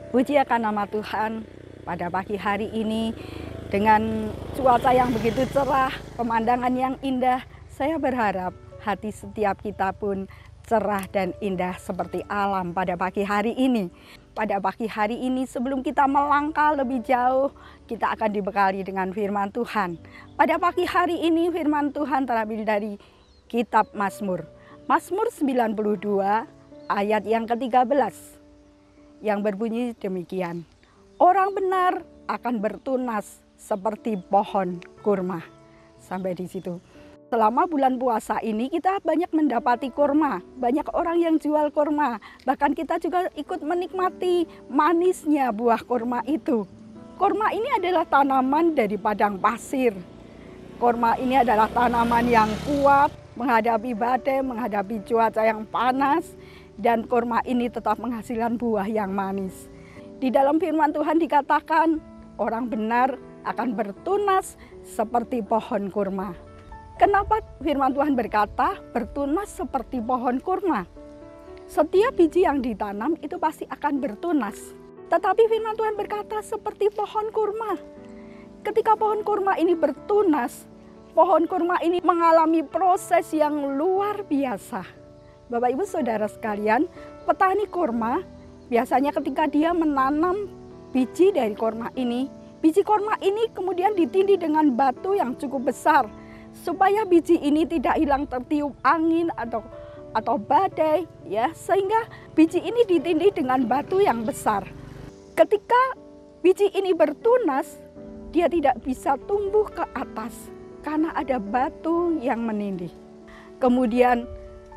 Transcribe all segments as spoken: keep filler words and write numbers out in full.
Puji akan nama Tuhan, pada pagi hari ini dengan cuaca yang begitu cerah, pemandangan yang indah, saya berharap hati setiap kita pun cerah dan indah seperti alam pada pagi hari ini. Pada pagi hari ini sebelum kita melangkah lebih jauh, kita akan dibekali dengan firman Tuhan. Pada pagi hari ini firman Tuhan terambil dari kitab Mazmur. Mazmur sembilan puluh dua ayat yang ketiga belas. Yang berbunyi demikian, orang benar akan bertunas seperti pohon kurma. Sampai di situ. Selama bulan puasa ini kita banyak mendapati kurma, banyak orang yang jual kurma, bahkan kita juga ikut menikmati manisnya buah kurma itu. Kurma ini adalah tanaman dari padang pasir. Kurma ini adalah tanaman yang kuat menghadapi badai, menghadapi cuaca yang panas. Dan kurma ini tetap menghasilkan buah yang manis. Di dalam firman Tuhan dikatakan, orang benar akan bertunas seperti pohon kurma. Kenapa firman Tuhan berkata bertunas seperti pohon kurma? Setiap biji yang ditanam itu pasti akan bertunas. Tetapi firman Tuhan berkata seperti pohon kurma. Ketika pohon kurma ini bertunas, pohon kurma ini mengalami proses yang luar biasa. Bapak Ibu Saudara sekalian, petani kurma biasanya ketika dia menanam biji dari kurma ini, biji kurma ini kemudian ditindih dengan batu yang cukup besar supaya biji ini tidak hilang tertiup angin atau atau badai, ya, sehingga biji ini ditindih dengan batu yang besar. Ketika biji ini bertunas, dia tidak bisa tumbuh ke atas karena ada batu yang menindih. Kemudian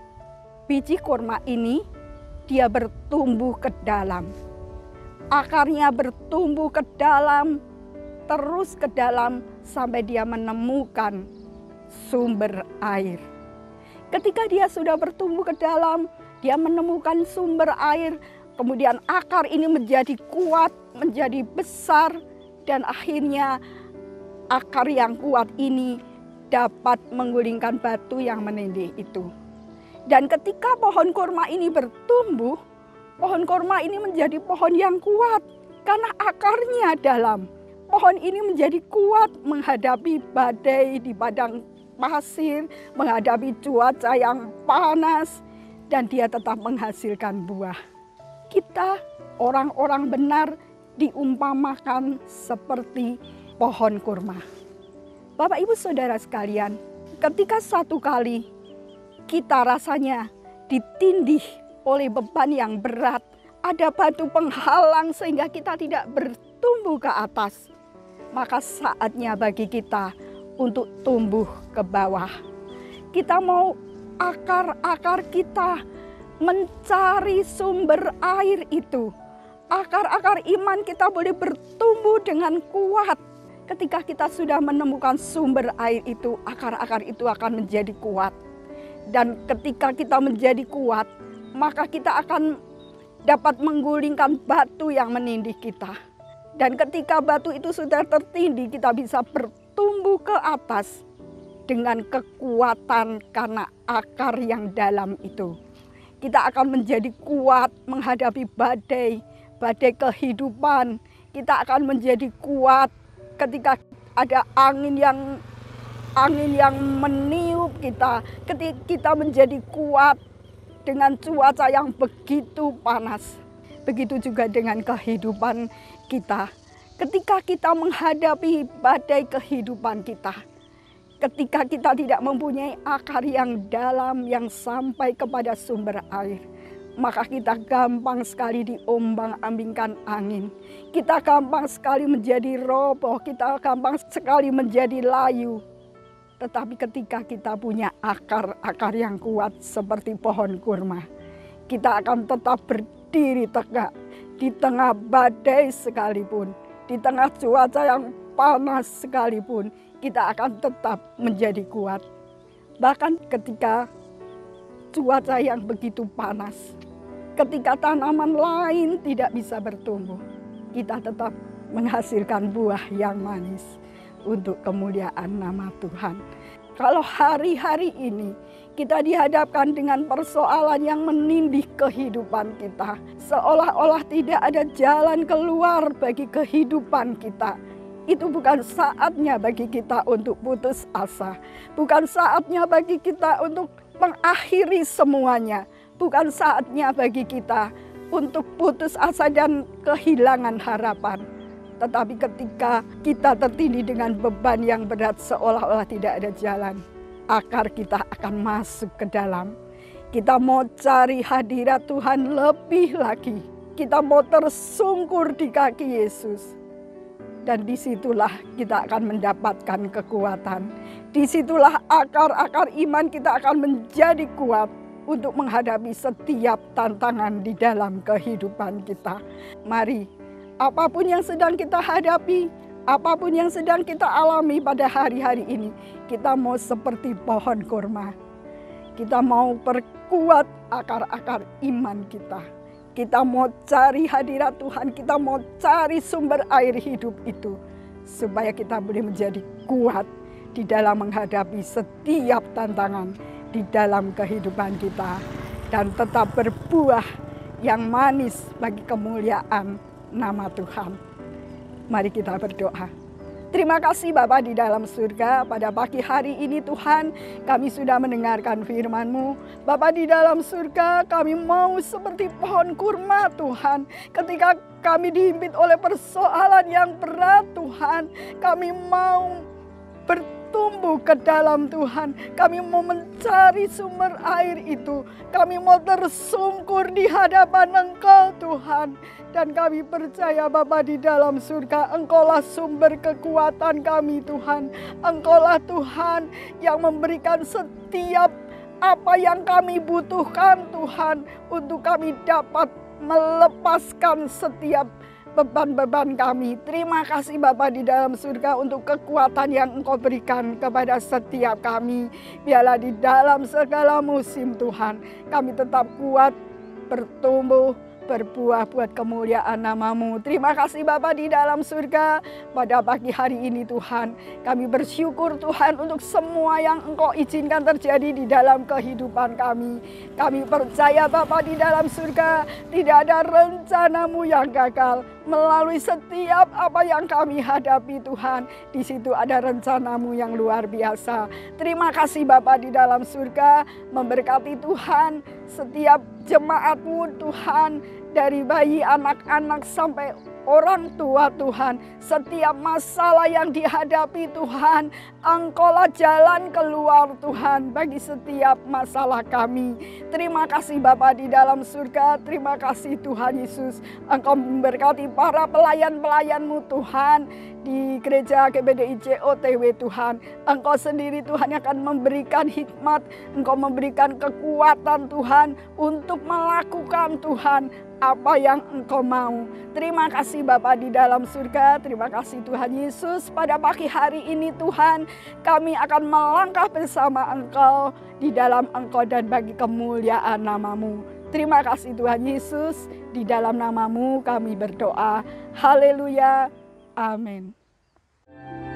biji kurma ini dia bertumbuh ke dalam. Akarnya bertumbuh ke dalam, terus ke dalam sampai dia menemukan sumber air. Ketika dia sudah bertumbuh ke dalam, dia menemukan sumber air, kemudian akar ini menjadi kuat, menjadi besar, dan akhirnya akar yang kuat ini dapat menggulingkan batu yang menindih itu. Dan ketika pohon kurma ini bertumbuh, pohon kurma ini menjadi pohon yang kuat karena akarnya dalam. Pohon ini menjadi kuat menghadapi badai di padang pasir, menghadapi cuaca yang panas, dan dia tetap menghasilkan buah. Kita orang-orang benar diumpamakan seperti pohon kurma. Bapak Ibu Saudara sekalian, ketika satu kali kita rasanya ditindih oleh beban yang berat, ada batu penghalang sehingga kita tidak bertumbuh ke atas, maka saatnya bagi kita untuk tumbuh ke bawah. Kita mau akar-akar kita mencari sumber air itu. Akar-akar iman kita boleh bertumbuh dengan kuat. Ketika kita sudah menemukan sumber air itu, akar-akar itu akan menjadi kuat. Dan ketika kita menjadi kuat, maka kita akan dapat menggulingkan batu yang menindih kita. Dan ketika batu itu sudah tertindih, kita bisa bertumbuh ke atas dengan kekuatan karena akar yang dalam itu. Kita akan menjadi kuat menghadapi badai, badai kehidupan. Kita akan menjadi kuat ketika ada angin yang Angin yang meniup kita, ketika kita menjadi kuat dengan cuaca yang begitu panas. Begitu juga dengan kehidupan kita. Ketika kita menghadapi badai kehidupan kita, ketika kita tidak mempunyai akar yang dalam yang sampai kepada sumber air, maka kita gampang sekali diombang-ambingkan angin. Kita gampang sekali menjadi roboh, kita gampang sekali menjadi layu. Tetapi ketika kita punya akar-akar yang kuat seperti pohon kurma, kita akan tetap berdiri tegak di tengah badai sekalipun, di tengah cuaca yang panas sekalipun, kita akan tetap menjadi kuat. Bahkan ketika cuaca yang begitu panas, ketika tanaman lain tidak bisa bertumbuh, kita tetap menghasilkan buah yang manis untuk kemuliaan nama Tuhan. kalau hari-hari ini kita dihadapkan dengan persoalan yang menindih kehidupan kita, seolah-olah tidak ada jalan keluar bagi kehidupan kita, itu bukan saatnya bagi kita untuk putus asa. Bukan saatnya bagi kita untuk mengakhiri semuanya. Bukan saatnya bagi kita untuk putus asa dan kehilangan harapan. Tetapi ketika kita tertindih dengan beban yang berat seolah-olah tidak ada jalan, akar kita akan masuk ke dalam. Kita mau cari hadirat Tuhan lebih lagi. Kita mau tersungkur di kaki Yesus. Dan disitulah kita akan mendapatkan kekuatan. Disitulah akar-akar iman kita akan menjadi kuat untuk menghadapi setiap tantangan di dalam kehidupan kita. Mari, apapun yang sedang kita hadapi, apapun yang sedang kita alami pada hari-hari ini, kita mau seperti pohon kurma. Kita mau perkuat akar-akar iman kita. Kita mau cari hadirat Tuhan, kita mau cari sumber air hidup itu. Supaya kita boleh menjadi kuat di dalam menghadapi setiap tantangan di dalam kehidupan kita. Dan tetap berbuah yang manis bagi kemuliaan nama Tuhan. Mari kita berdoa. Terima kasih Bapa di dalam surga, pada pagi hari ini Tuhan kami sudah mendengarkan firman-Mu. Bapa di dalam surga, kami mau seperti pohon kurma Tuhan. Ketika kami dihimpit oleh persoalan yang berat Tuhan, kami mau bertumbuh ke dalam Tuhan. Kami mau mencari sumber air itu. Kami mau tersungkur di hadapan Engkau Tuhan. Dan kami percaya Bapa di dalam surga, Engkaulah sumber kekuatan kami Tuhan. Engkaulah Tuhan yang memberikan setiap apa yang kami butuhkan Tuhan. Untuk kami dapat melepaskan setiap beban-beban kami. Terima kasih Bapa di dalam surga untuk kekuatan yang Engkau berikan kepada setiap kami. Biarlah di dalam segala musim Tuhan, kami tetap kuat, bertumbuh, berbuah buat kemuliaan nama-Mu. Terima kasih Bapa di dalam surga, pada pagi hari ini Tuhan. Kami bersyukur Tuhan untuk semua yang Engkau izinkan terjadi di dalam kehidupan kami. Kami percaya Bapa di dalam surga, tidak ada rencana-Mu yang gagal. Melalui setiap apa yang kami hadapi Tuhan, di situ ada rencana-Mu yang luar biasa. Terima kasih Bapa di dalam surga, memberkati Tuhan setiap jemaat-Mu Tuhan, dari bayi, anak-anak sampai orang tua Tuhan. Setiap masalah yang dihadapi Tuhan, Engkaulah jalan keluar Tuhan bagi setiap masalah kami. Terima kasih Bapa di dalam surga, terima kasih Tuhan Yesus. Engkau memberkati para pelayan-pelayan-Mu Tuhan di gereja G B D I C O T W Tuhan. Engkau sendiri Tuhan yang akan memberikan hikmat, Engkau memberikan kekuatan Tuhan untuk melakukan Tuhan apa yang Engkau mau. Terima kasih Bapa di dalam surga, terima kasih Tuhan Yesus. Pada pagi hari ini Tuhan, kami akan melangkah bersama Engkau di dalam Engkau dan bagi kemuliaan nama-Mu. Terima kasih Tuhan Yesus, di dalam nama-Mu kami berdoa. Haleluya. Amin.